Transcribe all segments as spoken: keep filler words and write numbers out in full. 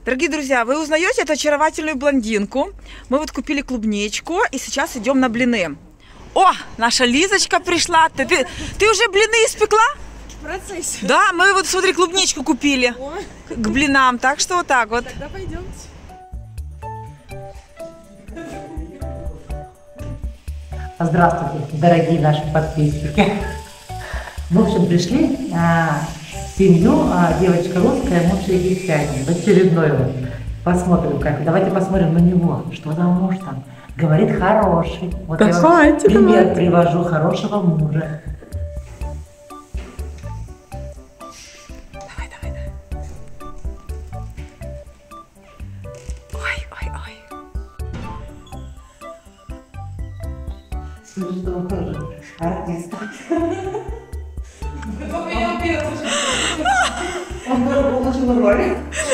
Дорогие друзья, вы узнаете эту очаровательную блондинку? Мы вот купили клубничку и сейчас идем на блины. О, наша Лизочка пришла. Ты, ты, ты уже блины испекла? В процессе. Да, мы вот, смотри, клубничку купили О. к блинам. Так что вот так вот. Тогда пойдемте. Здравствуйте, дорогие наши подписчики. В общем, пришли а, в семью, а, девочка русская, муж египтянин. В очередной вот. Посмотрим, как. Давайте посмотрим на него. Что там муж там? Говорит, хороший. Вот я вам пример привожу хорошего мужа. Давай, давай, давай. Ой, ой, ой. Слушай, что он тоже артист. Он получил роль.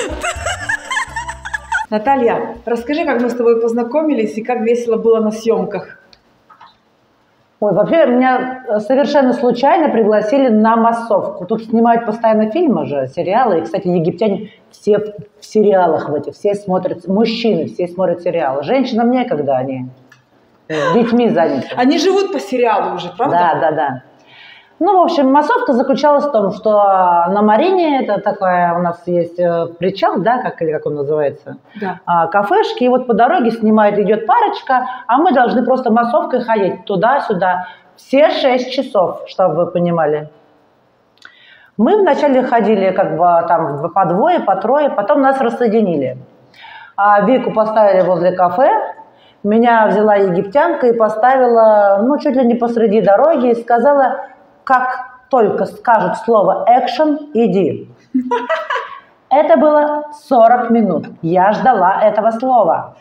Наталья, расскажи, как мы с тобой познакомились и как весело было на съемках. Ой, вообще меня совершенно случайно пригласили на массовку. Тут снимают постоянно фильмы же, сериалы. И, кстати, египтяне все в сериалах в этих, все смотрят, мужчины все смотрят сериалы. Женщинам некогда, они детьми заняты. Они живут по сериалу уже, правда? Да, да, да. Ну, в общем, массовка заключалась в том, что на Марине, это такая у нас есть причал, да, как, или как он называется, да. Кафешки, и вот по дороге снимает, идет парочка, а мы должны просто массовкой ходить туда-сюда все шесть часов, чтобы вы понимали. Мы вначале ходили как бы там по двое, по трое, потом нас рассоединили. А Вику поставили возле кафе, меня взяла египтянка и поставила, ну, чуть ли не посреди дороги и сказала: как только скажут слово «экшен», иди. Это было сорок минут. Я ждала этого слова.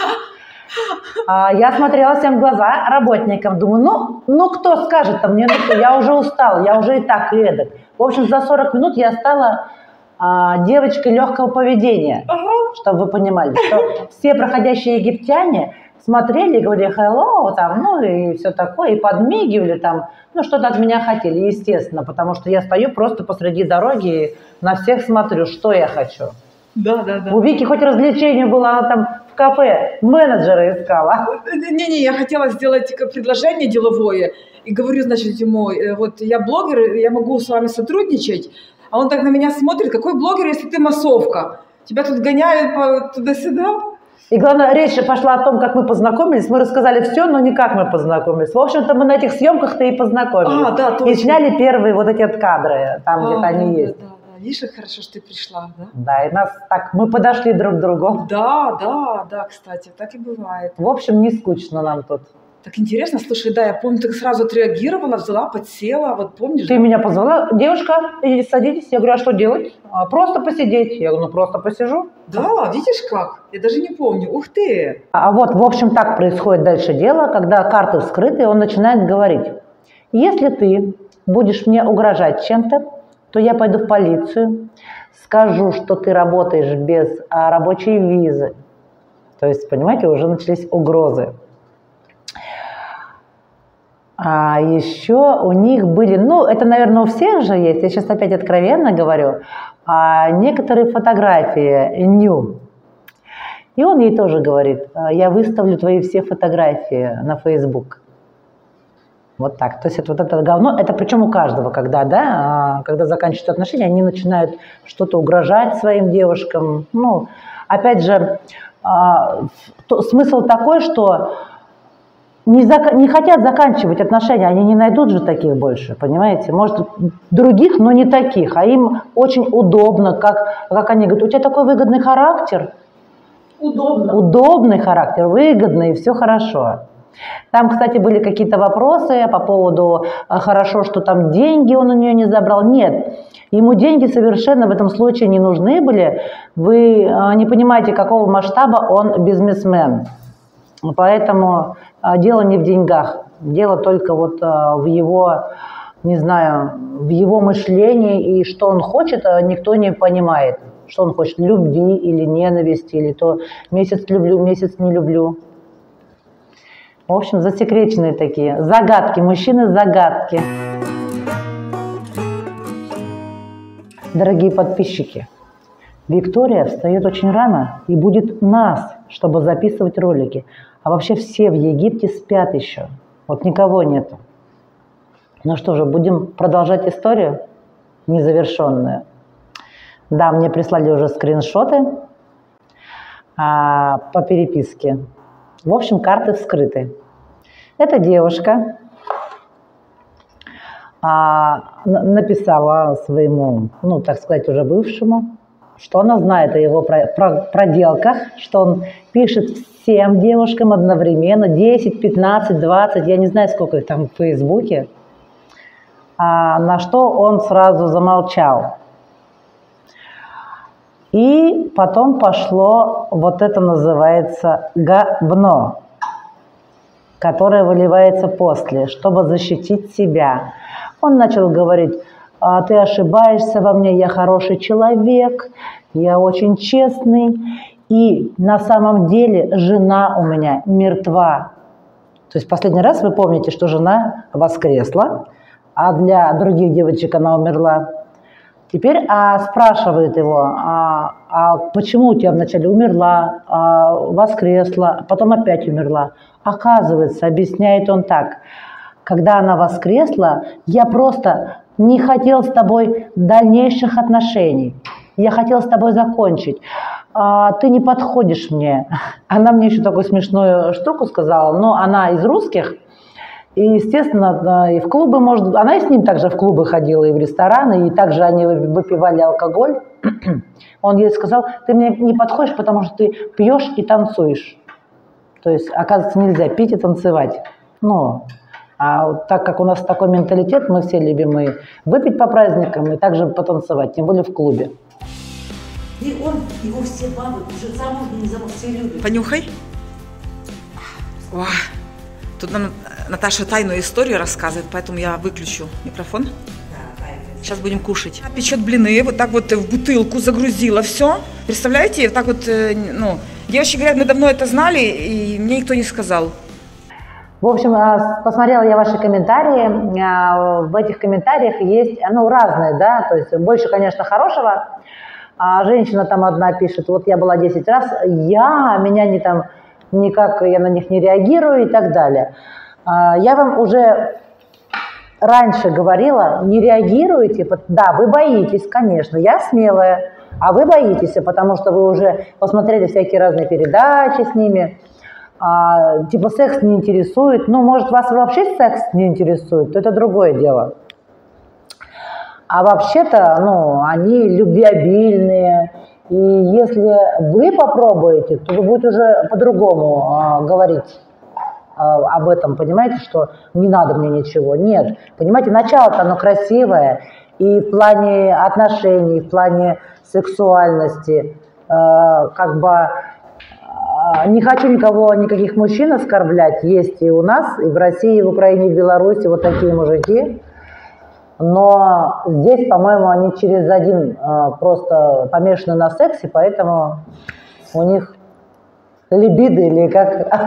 Я смотрела всем в глаза работникам. Думаю, ну, ну кто скажет-то мне, ну, я уже устала, я уже и так, и эдак. В общем, за сорок минут я стала а, девочкой легкого поведения. Чтобы вы понимали, что все проходящие египтяне смотрели и говорили hello, там, ну и все такое, и подмигивали там, ну что-то от меня хотели, естественно, потому что я стою просто посреди дороги и на всех смотрю, что я хочу. Да, да, да. У Вики хоть развлечение было, она там в кафе менеджера искала. Не-не, я хотела сделать предложение деловое и говорю, значит, ему, вот я блогер, я могу с вами сотрудничать, а он так на меня смотрит, какой блогер, если ты массовка? Тебя тут гоняют туда-сюда? И главное, речь пошла о том, как мы познакомились. Мы рассказали все, но не как мы познакомились. В общем-то, мы на этих съемках-то и познакомились. А, да, точно. И сняли первые вот эти вот кадры, там а, где-то да, они да, есть. Да, да. Видишь, как хорошо, что ты пришла, да? Да, и нас так, мы подошли друг к другу. Да, да, да, кстати, так и бывает. В общем, не скучно нам тут. Так интересно, слушай, да, я помню, ты сразу отреагировала, взяла, подсела, вот помнишь? Ты меня позвала, девушка, идите садитесь. Я говорю, а что делать? А, просто посидеть. Я говорю, ну просто посижу. Да, видишь как? Я даже не помню. Ух ты! А вот, в общем, так происходит дальше дело, когда карты вскрыты, он начинает говорить: если ты будешь мне угрожать чем-то, то я пойду в полицию, скажу, что ты работаешь без а, рабочей визы. То есть, понимаете, уже начались угрозы. А еще у них были, ну, это, наверное, у всех же есть, я сейчас опять откровенно говорю, а, некоторые фотографии ню. И он ей тоже говорит: я выставлю твои все фотографии на Facebook. Вот так. То есть это вот это говно, это причем у каждого, когда, да, когда заканчиваются отношения, они начинают что-то угрожать своим девушкам. Ну, опять же, а, то, смысл такой, что Не, зак... не хотят заканчивать отношения, они не найдут же таких больше, понимаете? Может, других, но не таких. А им очень удобно, как, как они говорят, у тебя такой выгодный характер. Удобно. Удобный характер, выгодный, и все хорошо. Там, кстати, были какие-то вопросы по поводу, хорошо, что там деньги он у нее не забрал. Нет, ему деньги совершенно в этом случае не нужны были. Вы не понимаете, какого масштаба он бизнесмен. Поэтому а, дело не в деньгах, дело только вот а, в его, не знаю, в его мышлении, и что он хочет, а никто не понимает. Что он хочет, любви или ненависти, или то месяц люблю, месяц не люблю. В общем, засекреченные такие, загадки, мужчины-загадки. Дорогие подписчики, Виктория встает очень рано и будет нас, чтобы записывать ролики. А вообще все в Египте спят еще. Вот никого нету. Ну что же, будем продолжать историю незавершенную. Да, мне прислали уже скриншоты а, по переписке. В общем, карты вскрыты. Эта девушка а, написала своему, ну, так сказать, уже бывшему, что она знает о его проделках, что он пишет всем девушкам одновременно, десять, пятнадцать, двадцать, я не знаю, сколько их там в Фейсбуке, а, на что он сразу замолчал. И потом пошло, вот это называется говно, которое выливается после, чтобы защитить себя. Он начал говорить: а, ты ошибаешься во мне, я хороший человек, я очень честный. И на самом деле жена у меня мертва. То есть последний раз вы помните, что жена воскресла, а для других девочек она умерла. Теперь а, спрашивает его, а, а почему у тебя вначале умерла, а, воскресла, потом опять умерла. Оказывается, объясняет он так: когда она воскресла, я просто не хотел с тобой дальнейших отношений. Я хотел с тобой закончить. А, ты не подходишь мне. Она мне еще такую смешную штуку сказала, но она из русских. И, естественно, и в клубы, может, она и с ним также в клубы ходила, и в рестораны, и также они выпивали алкоголь. Он ей сказал: ты мне не подходишь, потому что ты пьешь и танцуешь. То есть, оказывается, нельзя пить и танцевать. Ну, а вот так как у нас такой менталитет, мы все любим и выпить по праздникам, и также потанцевать, тем более в клубе. И он, его все бабы, уже замужние, не замужние, все любят. Понюхай. О, тут нам Наташа тайную историю рассказывает, поэтому я выключу микрофон. Да, сейчас будем кушать. Печет блины, вот так вот в бутылку загрузила все. Представляете, вот так вот, ну, девочки говорят, мы давно это знали, и мне никто не сказал. В общем, посмотрела я ваши комментарии. В этих комментариях есть, ну, разные, да, то есть больше, конечно, хорошего. А женщина там одна пишет: вот я была десять раз, я, меня не там, никак я на них не реагирую и так далее. Я вам уже раньше говорила, не реагируйте, да, вы боитесь, конечно, я смелая, а вы боитесь, потому что вы уже посмотрели всякие разные передачи с ними, а, типа секс не интересует, ну, может, вас вообще секс не интересует, то это другое дело. А вообще-то, ну, они любвеобильные, и если вы попробуете, то вы будете уже по-другому а, говорить а, об этом, понимаете, что не надо мне ничего. Нет, понимаете, начало-то оно красивое, и в плане отношений, в плане сексуальности, а, как бы а, не хочу никого, никаких мужчин оскорблять, есть и у нас, и в России, и в Украине, и в Беларуси вот такие мужики. Но здесь, по-моему, они через один э, просто помешаны на сексе, поэтому у них либидо или как.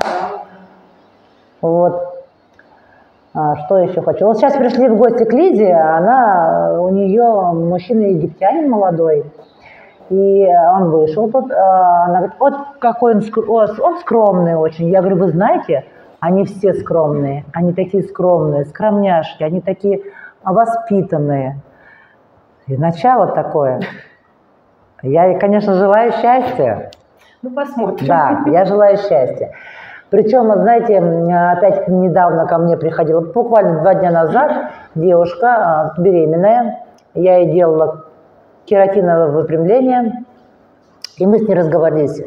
Вот. А, что еще хочу? Вот сейчас пришли в гости к Лизе, она, у нее мужчина египтянин молодой, и он вышел тут, она говорит: вот какой он, он скромный очень. Я говорю: вы знаете, они все скромные, они такие скромные, скромняшки, они такие воспитанные. И начало такое. Я ей, конечно, желаю счастья. Ну, посмотрим. Да, я желаю счастья. Причем, знаете, опять недавно ко мне приходила, буквально два дня назад, девушка беременная. Я ей делала кератиновое выпрямление, и мы с ней разговорились.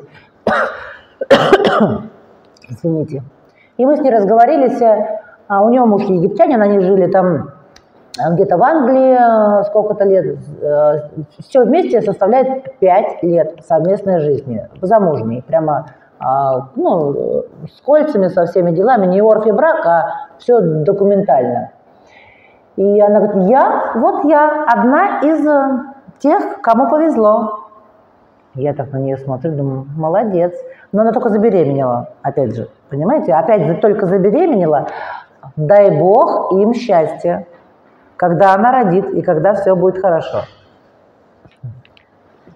Извините. И мы с ней разговорились. А у нее муж египтянин, они жили там где-то в Англии сколько-то лет. Все вместе составляет пять лет совместной жизни, замужней, прямо, ну, с кольцами, со всеми делами, не орфий брак, а все документально. И она говорит: я, вот я, одна из тех, кому повезло. Я так на нее смотрю, думаю: молодец. Но она только забеременела, опять же, понимаете, опять же только забеременела. Дай Бог им счастья, когда она родит и когда все будет хорошо.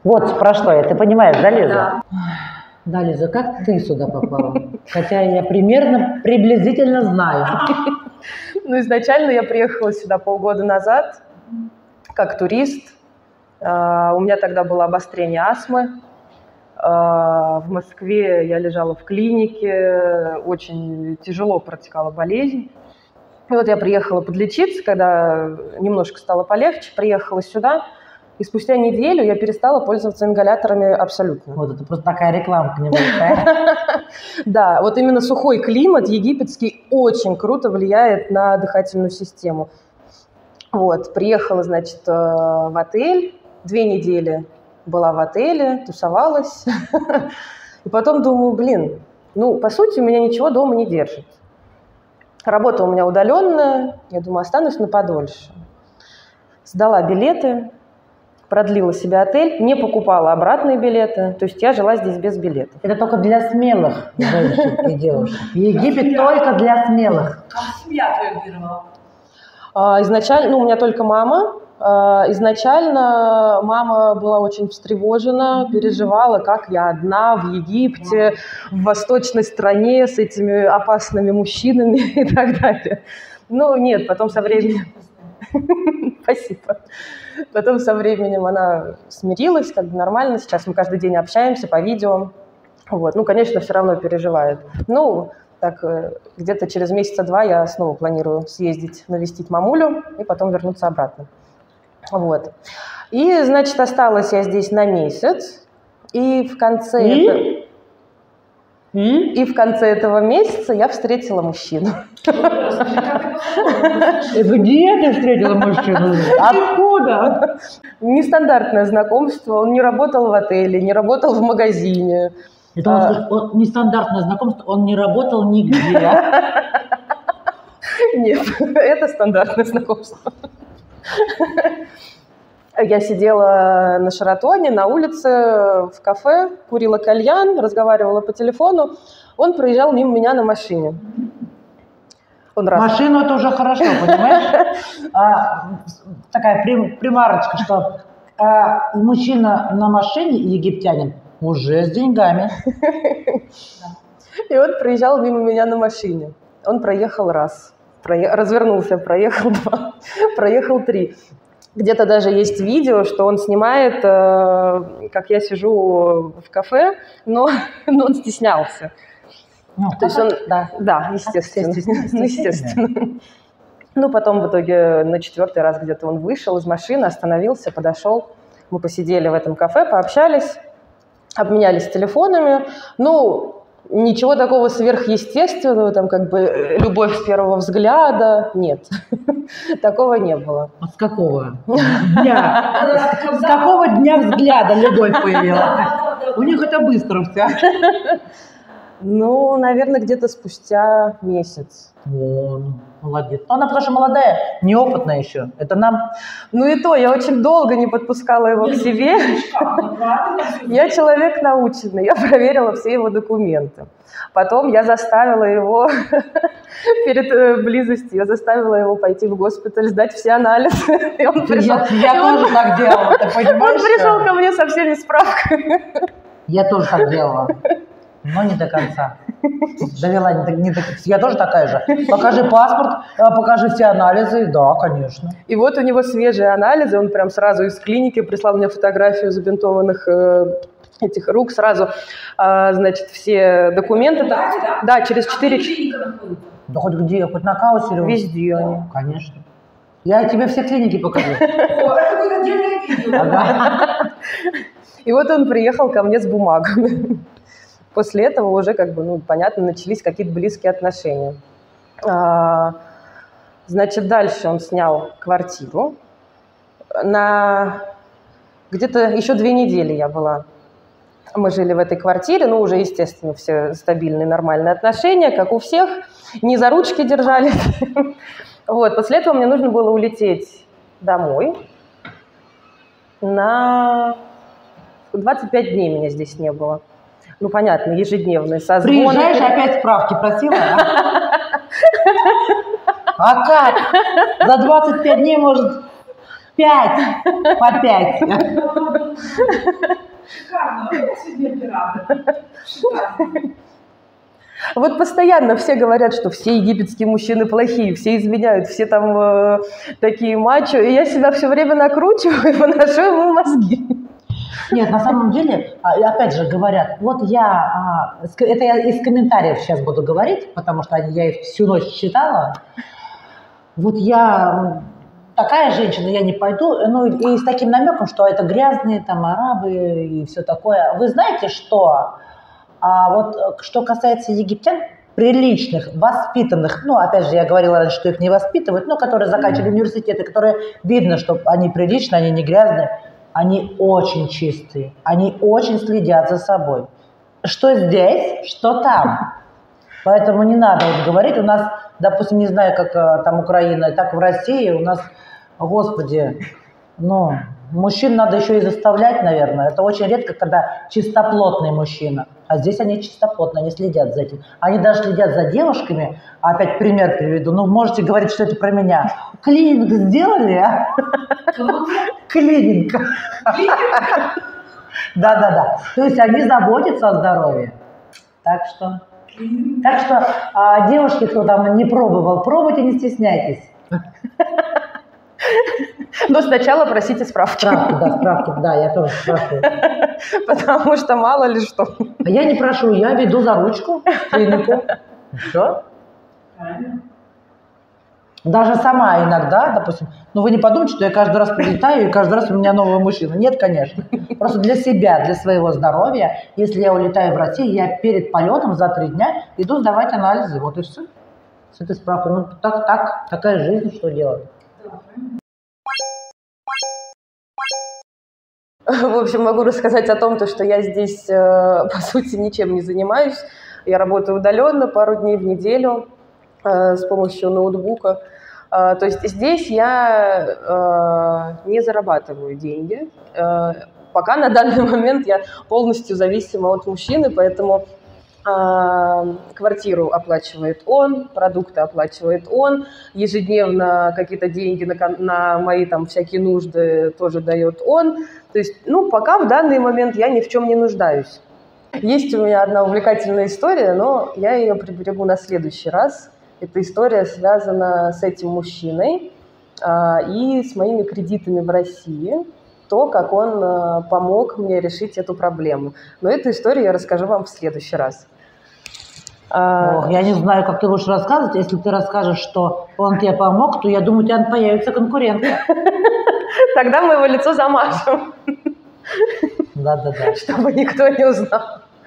Вот про что я, ты понимаешь, да, Лиза? Да. Да, Лиза, как ты сюда попала? Хотя я примерно, приблизительно знаю. Ну, изначально я приехала сюда полгода назад как турист. У меня тогда было обострение астмы. В Москве я лежала в клинике, очень тяжело протекала болезнь. И вот я приехала подлечиться, когда немножко стало полегче, приехала сюда. И спустя неделю я перестала пользоваться ингаляторами абсолютно. Вот это просто такая рекламка небольшая. Да, вот именно сухой климат египетский очень круто влияет на дыхательную систему. Вот, приехала, значит, в отель, две недели была в отеле, тусовалась. И потом думаю, блин, ну, по сути, у меня ничего дома не держит. Работа у меня удаленная, я думаю, останусь на подольше. Сдала билеты, продлила себе отель, не покупала обратные билеты, то есть я жила здесь без билетов. Это только для смелых женщин и девушек. Египет только для смелых. Как семья реагировала? Изначально, ну, у меня только мама. Изначально мама была очень встревожена, переживала, как я одна в Египте, в восточной стране с этими опасными мужчинами и так далее. Ну, нет, потом со временем... Спасибо. Потом со временем она смирилась, как бы нормально. Сейчас мы каждый день общаемся по видео. Вот. Ну, конечно, все равно переживает. Ну, так, где-то через месяца два я снова планирую съездить, навестить мамулю и потом вернуться обратно. Вот. И, значит, осталась я здесь на месяц. И в конце, И? Это... И? И в конце этого месяца я встретила мужчину. Где ты встретила мужчину? Откуда? Нестандартное знакомство. Он не работал в отеле, не работал в магазине. Это он, а... он, нестандартное знакомство, он не работал нигде. Нет, это стандартное знакомство. Я сидела на Шаратоне, на улице, в кафе, курила кальян, разговаривала по телефону. Он проезжал мимо меня на машине. Он раз... Машину это уже хорошо, понимаешь? А, такая примарочка, что а, мужчина на машине, египтянин, уже с деньгами. И он проезжал мимо меня на машине. Он проехал раз, прое... развернулся, проехал два, проехал три. Где-то даже есть видео, что он снимает, э, как я сижу в кафе, но, но он стеснялся. Ну, То есть он, да, да, естественно, естественно. естественно. Ну, потом в итоге на четвертый раз где-то он вышел из машины, остановился, подошел. Мы посидели в этом кафе, пообщались, обменялись телефонами. Ну, ничего такого сверхъестественного, там как бы любовь с первого взгляда, нет. Такого не было. А с какого дня? С какого дня взгляда любовь появилась? У них это быстро все. Ну, наверное, где-то спустя месяц. О, молодец. Но она потому что молодая, неопытная еще. Это нам... Ну и то, я очень долго не подпускала его к себе. Я человек наученный, я проверила все его документы. Потом я заставила его, перед близостью, я заставила его пойти в госпиталь, сдать все анализы. И он пришел, я я и тоже он, так делала, ты понимаешь? Он пришел ко мне со всеми справками. Я тоже так делала. Но не до конца. Довела не до, не до конца. Я тоже такая же. Покажи паспорт, покажи все анализы. Да, конечно. И вот у него свежие анализы. Он прям сразу из клиники прислал мне фотографию забинтованных э, этих рук. Сразу, э, значит, все документы. Да, да? Да, через четыре... Да хоть где, хоть на Каусере. Везде они. Конечно. Я тебе все клиники покажу. Это будет отдельное видео. И вот он приехал ко мне с бумагами. После этого уже, как бы, ну, понятно, начались какие-то близкие отношения. А, значит, дальше он снял квартиру. На где-то еще две недели я была. Мы жили в этой квартире, ну, уже, естественно, все стабильные, нормальные отношения, как у всех. Не за ручки держали. Вот, после этого мне нужно было улететь домой. На двадцать пять дней меня здесь не было. Ну, понятно, ежедневные созвоны. Приезжаешь, опять справки просила, а? А как? За двадцать пять дней, может... Пять. По пять. Шикарно. Я сегодня оператор. Шикарно. Вот постоянно все говорят, что все египетские мужчины плохие, все изменяют, все там э, такие мачо, и я себя все время накручиваю и выношу ему мозги. Нет, на самом деле, а, опять же говорят, вот я, а, это я из комментариев сейчас буду говорить, потому что я их всю ночь читала, вот я такая женщина, я не пойду, ну и с таким намеком, что это грязные там арабы и все такое. Вы знаете, что, а вот что касается египтян, приличных, воспитанных, ну, опять же, я говорила раньше, что их не воспитывают, но которые заканчивали университеты, которые видно, что они приличные, они не грязные, они очень чистые, они очень следят за собой. Что здесь, что там. Поэтому не надо вот говорить. У нас, допустим, не знаю, как там Украина, так в России у нас, господи, ну, мужчин надо еще и заставлять, наверное. Это очень редко, когда чистоплотный мужчина. А здесь они чистоплотно, они следят за этим. Они даже следят за девушками. Опять пример приведу. Ну, можете говорить, что это про меня. Клининг сделали, а? Клининг. Да-да-да. То есть они заботятся о здоровье. Так что, так что а, девушки, кто там не пробовал, пробуйте, не стесняйтесь. Но сначала просите справки. Справки, да, справки, да, я тоже спрашиваю. Потому что мало ли что. А я не прошу, я веду за ручку в клинику. Все. Даже сама иногда, допустим, ну вы не подумайте, что я каждый раз прилетаю и каждый раз у меня новый мужчина. Нет, конечно. Просто для себя, для своего здоровья, если я улетаю в Россию, я перед полетом за три дня иду сдавать анализы. Вот и все. С этой справкой. Ну так, так, такая жизнь, что делать. В общем, могу рассказать о том, что я здесь, по сути, ничем не занимаюсь. Я работаю удаленно пару дней в неделю с помощью ноутбука. То есть здесь я не зарабатываю деньги. Пока на данный момент я полностью зависима от мужчины, поэтому квартиру оплачивает он, продукты оплачивает он, ежедневно какие-то деньги на, на мои там всякие нужды тоже дает он. То есть, ну, пока в данный момент я ни в чем не нуждаюсь. Есть у меня одна увлекательная история, но я ее приберегу на следующий раз. Эта история связана с этим мужчиной а, и с моими кредитами в России. То, как он а, помог мне решить эту проблему. Но эту историю я расскажу вам в следующий раз. Ох, я не знаю, как ты будешь рассказывать. Если ты расскажешь, что он тебе помог, то я думаю, у тебя появится конкурентка. Тогда мы его лицо замажем. Да-да-да. Чтобы никто не узнал.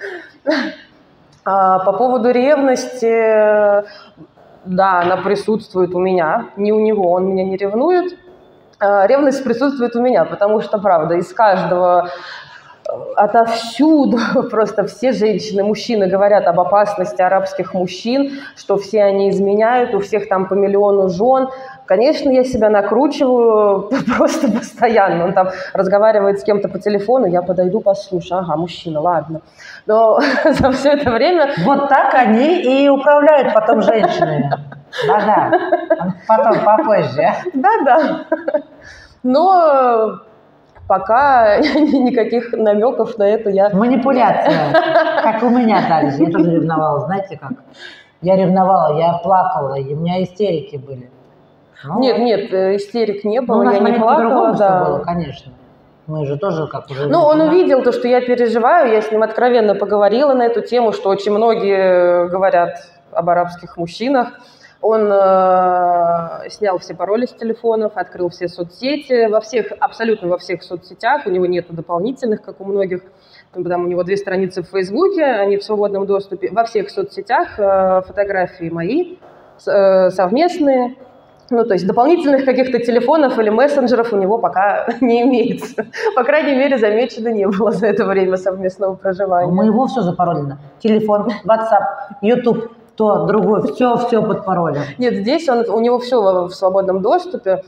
А по поводу ревности, да, она присутствует у меня, не у него, он меня не ревнует. А ревность присутствует у меня, потому что, правда, из каждого... Отовсюду просто все женщины, мужчины говорят об опасности арабских мужчин, что все они изменяют, у всех там по миллиону жен. Конечно, я себя накручиваю просто постоянно. Он там разговаривает с кем-то по телефону, я подойду, послушаю. Ага, мужчина, ладно. Но за все это время... Вот так они и управляют потом женщинами. Да-да. Потом, попозже. Да-да. Но... Пока никаких намеков на это я... Манипуляция. Как у меня также. Я тоже ревновала. Знаете как? Я ревновала, я плакала, и у меня истерики были. Ну, нет, нет, истерик не было, ну, я не плакала. Да. Было, конечно. Мы же тоже как уже... Ну, он увидел то, что я переживаю, я с ним откровенно поговорила на эту тему, что очень многие говорят об арабских мужчинах. Он э, снял все пароли с телефонов, открыл все соцсети, во всех, абсолютно во всех соцсетях, у него нету дополнительных, как у многих, там у него две страницы в Фейсбуке, они в свободном доступе, во всех соцсетях э, фотографии мои, э, совместные, ну, то есть дополнительных каких-то телефонов или мессенджеров у него пока не имеется. По крайней мере, замечено не было за это время совместного проживания. У моего все запаролено. Телефон, WhatsApp, YouTube. То, другое, все, все под паролем. Нет, здесь он, у него все в свободном доступе.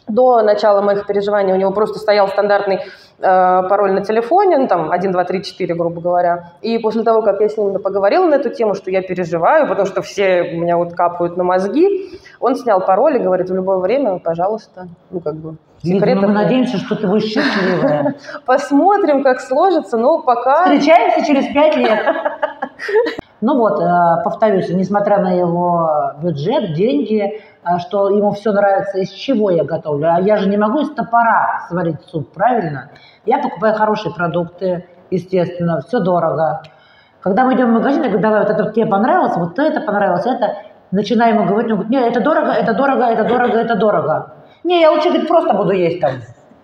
До начала моих переживаний у него просто стоял стандартный э, пароль на телефоне, ну, там, один, два, три, четыре, грубо говоря. И после того, как я с ним поговорила на эту тему, что я переживаю, потому что все у меня вот капают на мозги, он снял пароль и говорит: в любое время, пожалуйста, ну, как бы... Видимо, мы надеемся, что ты будешь счастливая. Посмотрим, как сложится, но пока... Встречаемся через пять лет. Ну вот, повторюсь, несмотря на его бюджет, деньги, что ему все нравится, из чего я готовлю. А я же не могу из топора сварить суп, правильно? Я покупаю хорошие продукты, естественно, все дорого. Когда мы идем в магазин, я говорю: давай, вот это тебе понравилось, вот это понравилось, это. Начинаю ему говорить, он говорит: нет, это дорого, это дорого, это дорого, это дорого. Не, я лучше, говорит, просто буду есть там,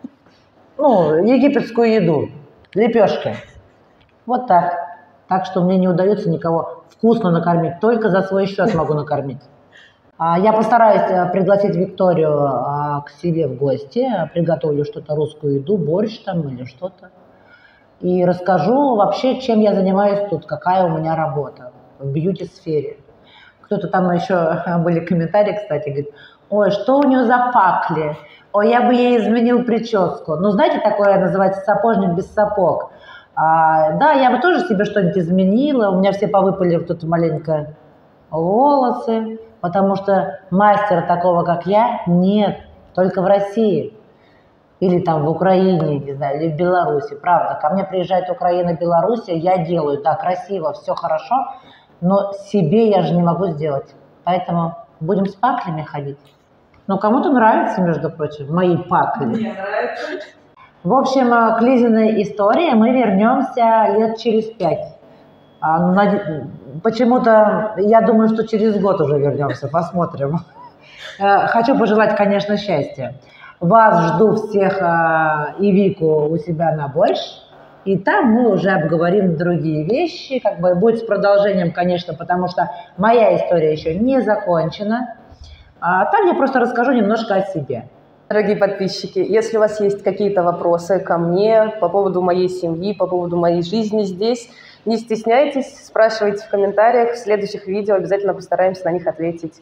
ну, египетскую еду, лепешки. Вот так. Так что мне не удается никого вкусно накормить, только за свой счет могу накормить. Я постараюсь пригласить Викторию к себе в гости, приготовлю что-то, русскую еду, борщ там или что-то. И расскажу вообще, чем я занимаюсь тут, какая у меня работа в бьюти-сфере. Кто-то там еще, были комментарии, кстати, говорит: ой, что у нее за пакли? Ой, я бы ей изменил прическу. Ну, знаете, такое называется сапожник без сапог. А, да, я бы тоже себе что-нибудь изменила. У меня все повыпали тут маленько волосы, потому что мастера такого, как я, нет. Только в России. Или там в Украине, не знаю, или в Беларуси. Правда, ко мне приезжает Украина, Беларусь, я делаю, да, красиво, все хорошо, но себе я же не могу сделать. Поэтому будем с паклями ходить. Ну, кому-то нравится, между прочим, мои пакли. Мне нравится. В общем, к Лизиной истории мы вернемся лет через пять. А, ну, над... Почему-то я думаю, что через год уже вернемся, посмотрим. Хочу пожелать, конечно, счастья. Вас жду всех и Вику у себя на борщ. И там мы уже обговорим другие вещи. Как бы будет с продолжением, конечно, потому что моя история еще не закончена. А там я просто расскажу немножко о себе. Дорогие подписчики, если у вас есть какие-то вопросы ко мне по поводу моей семьи, по поводу моей жизни здесь, не стесняйтесь, спрашивайте в комментариях. В следующих видео обязательно постараемся на них ответить.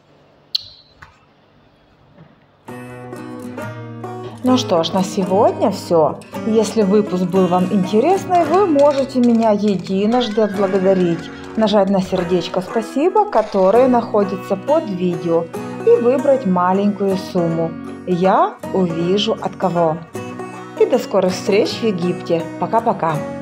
Ну что ж, на сегодня все. Если выпуск был вам интересный, вы можете меня единожды отблагодарить, нажать на сердечко «Спасибо», которое находится под видео, и выбрать маленькую сумму. Я увижу от кого. И до скорых встреч в Египте. Пока-пока.